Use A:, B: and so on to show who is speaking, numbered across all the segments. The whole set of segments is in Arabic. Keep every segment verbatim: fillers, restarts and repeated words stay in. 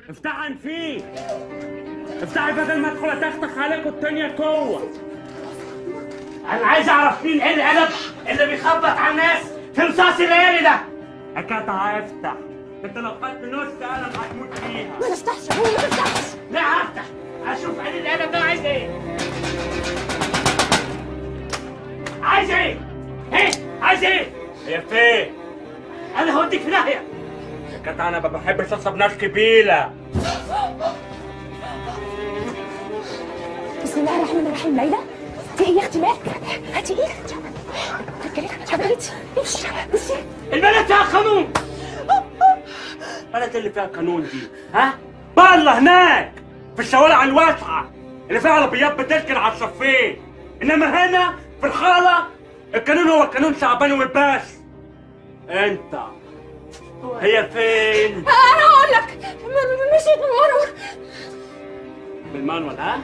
A: افتحن فيه. افتحي بدل ما ادخل اتختخ عليكم الدنيا جوه. انا عايز اعرف مين ايه القلب اللي بيخبط على الناس في رصاص الليالي ده. اكاد افتح. انت لو خدت نص قلم هتموت فيها.
B: ما تفتحش يا ابويا، ما تفتحش.
A: لا هفتح. اشوف عين القلم ده عايز ايه. عايز ايه؟ ايه؟ عايز ايه؟ هي فين؟ انا هوديك في داهيه. يا كتا انا ما بحبش اصب ناس كبيره.
B: بسم الله الرحمن الرحيم. ليلى في ايه يا اختي؟ مالك؟ هاتي ايدك. حبيبتي امشي. بصي
A: البلد فيها قانون. البلد اللي فيها قانون دي ها؟ بره هناك في الشوارع الواسعه اللي فيها عربيات بتركن على الصفين، انما هنا في الحاره القانون هو قانون شعباني وبس. انت هي فين؟
B: انا اقول لك مشيت بالمنور.
A: بالمانوال ها؟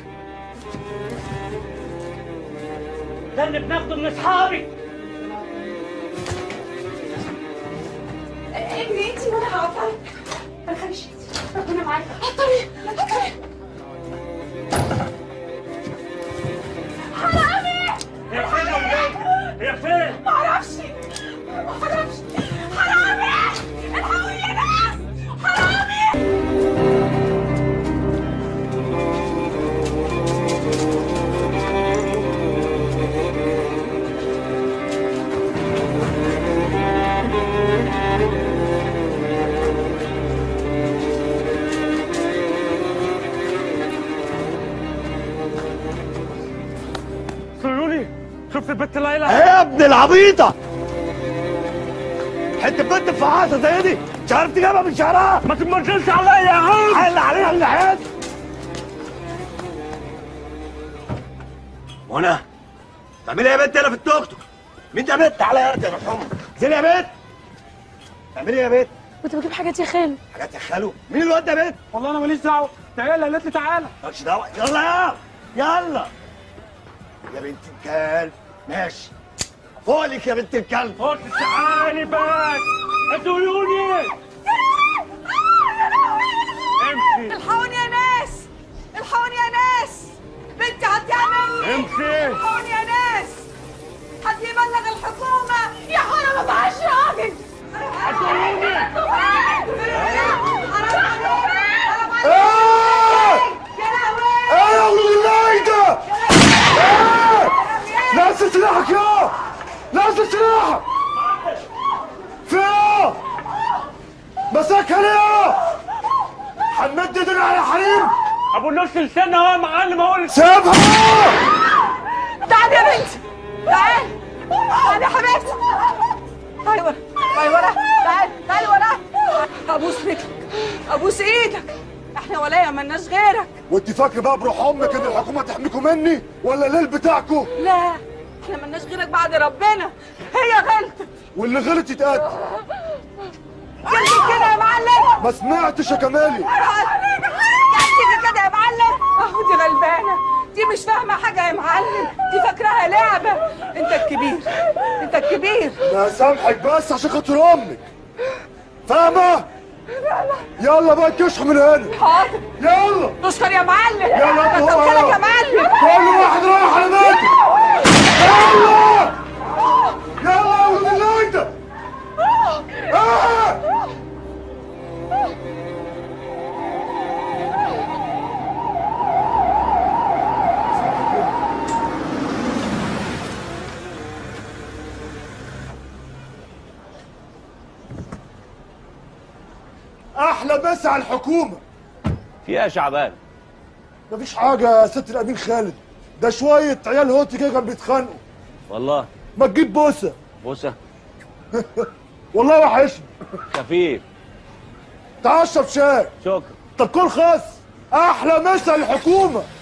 A: ده اللي بناخده من اصحابي.
B: اجري انتي وانا هقطعك. ما تخافيش ربنا معاك. هطري هطري. حرامي!
A: هي فين يا ولاد؟ هي فين؟
B: معرفش معرفش. حرامي! الحقوني يا ناس! حرامي!
A: سيرولي شفت البت ليلى؟
C: ايه يا ابن العبيطه؟ حته بنت فعاصه زي دي مش عارف تجيبها من شعرها؟
A: ما تمرجلش عليا يا عم.
C: حل عليها النحات. منى تعملي ايه يا بنت هنا في التوك توك؟ مين ده يا بنت؟ تعالى يا يا مرحومه. انزلي يا بنت. تعملي ايه يا بنت؟
B: كنت بجيب حاجات يا خالو.
C: حاجات يا خالو؟ مين الواد ده يا بنت؟
A: والله انا ماليش دعوه، ده هي اللي قالت لي تعالى.
C: مالكش دعوه. يلا يا يلا يا بنت الكلب. ماشي فوقلك يا بنت الكلب.
A: خد تعالي بس ادولوني. امشي.
B: الحقوني يا ناس! الحقوني يا ناس! بنتي هتعمل.
A: امشي.
B: الحقوني يا ناس! حد يبلغ الحكومة. يا حرام ما معاش راجل.
A: ادولوني.
B: حرام عليك! حرام عليك!
C: ايه
B: يا لهوي!
C: ايه يا ولد النايده؟ ايه نزل سلاحك يا نزل سلاحك. في ايه؟ مساكها ليه؟ هنمد ايدينا على حريم؟
A: ابو نص لسان اهو يا معلم اهو.
C: سيبها.
B: تعالي يا بنتي، تعالي تعالي يا حبيبتي. ايوه ايوه تعالي تعالي ورايا. ابوس رجلك ابوس ايدك، احنا ولاية مالناش غيرك.
C: وانت فاكره بقى بروح امك ان الحكومه تحميكم مني ولا الليل بتاعكم؟
B: لا احنا مالناش غيرك بعد ربنا. هي غلطت
C: واللي غلط يتقد.
B: جلدك كده يا معلم.
C: ما سمعتش يا كمالي.
B: جلدك كده يا معلم. اهو دي غلبانه، دي مش فاهمه حاجه يا معلم، دي فاكراها لعبه. انت الكبير انت الكبير.
C: لا سامحك بس عشان خاطر امك، فاهمه؟ يلا بقى تشحوا من هنا.
B: حاضر
C: يلا
B: تشكر يا معلم.
C: يلا
B: كتر خيرك يا معلم.
C: كل واحد رايح على بيته. يلا يلا يا ولد النايده. آه. احلى مسا على الحكومه.
D: في ايه يا شعبان؟
C: مفيش حاجه يا ست الامين خالد، ده شويه عيال هوتي كده كانوا بيتخانقوا.
D: والله
C: ما تجيب بوسه.
D: بوسه؟
C: والله وحشني.
D: خفيف.
C: تعال اشرب شاي.
D: شكرا.
C: طب كل خاص. احلى مسا الحكومه.